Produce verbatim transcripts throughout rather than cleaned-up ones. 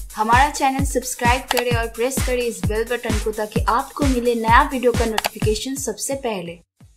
हमारा channel subscribe करें और प्रेस करें इस बेल बटन को ताकि आपको मिले नया वीडियो का नोटिफिकेशन सबसे पहले।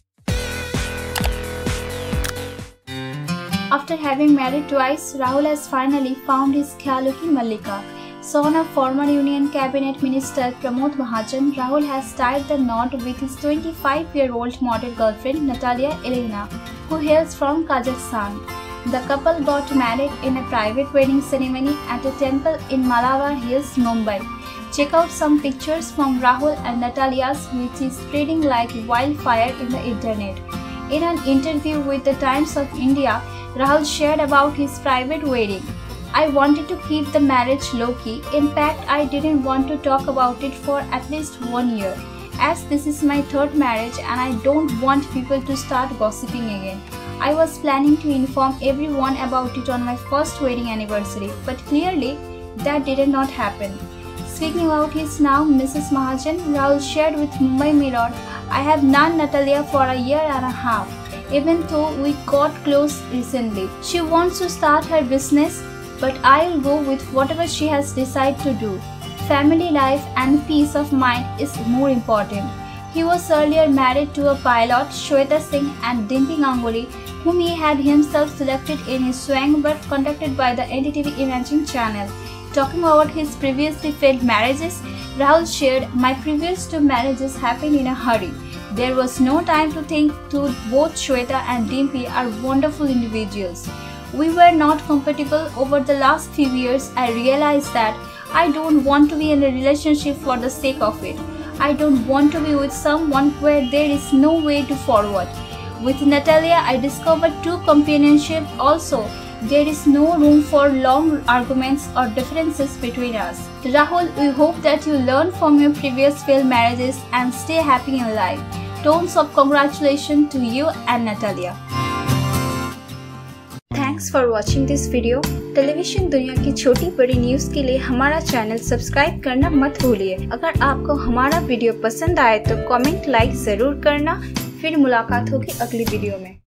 After having married twice, Rahul has finally found his 𝕬𝖆 𝖚𝖎𝖙𝖆. Son of former Union Cabinet Minister 𝕸𝖆 Mahajan, Rahul has tied the knot with his twenty-five-year-old model girlfriend Natalya Ilina, who hails from Kazakhstan. The couple got married in a private wedding ceremony at a temple in Malabar Hills, Mumbai. Check out some pictures from Rahul and Natalya's, which is spreading like wildfire in the internet. In an interview with the Times of India, Rahul shared about his private wedding. I wanted to keep the marriage low-key. In fact, I didn't want to talk about it for at least one year, as this is my third marriage and I don't want people to start gossiping again. I was planning to inform everyone about it on my first wedding anniversary, but clearly that did not happen. Speaking about his now Missus Mahajan, Rahul shared with Mumbai Mirror, I have known Natalya for a year and a half, even though we got close recently. She wants to start her business, but I'll go with whatever she has decided to do. Family life and peace of mind is more important. He was earlier married to a pilot, Shweta Singh and Dimpi Ganguly, whom he had himself selected in his swang but conducted by the N D T V Imaging channel. Talking about his previously failed marriages, Rahul shared, my previous two marriages happened in a hurry. There was no time to think. To both Shweta and Dimpi are wonderful individuals. We were not compatible. Over the last few years, I realized that I don't want to be in a relationship for the sake of it. I don't want to be with someone where there is no way to forward. With Natalya, I discovered true companionship also. There is no room for long arguments or differences between us. Rahul, we hope that you learn from your previous failed marriages and stay happy in life. Tons of congratulations to you and Natalya. Thanks for watching this video. Television दुनिया की छोटी बड़ी news के लिए हमारा channel subscribe करना मत भूलिए। अगर आपको हमारा वीडियो पसंद आए तो कमेंट लाइक ज़रूर करना। फिर मुलाकात होगी अगली वीडियो में।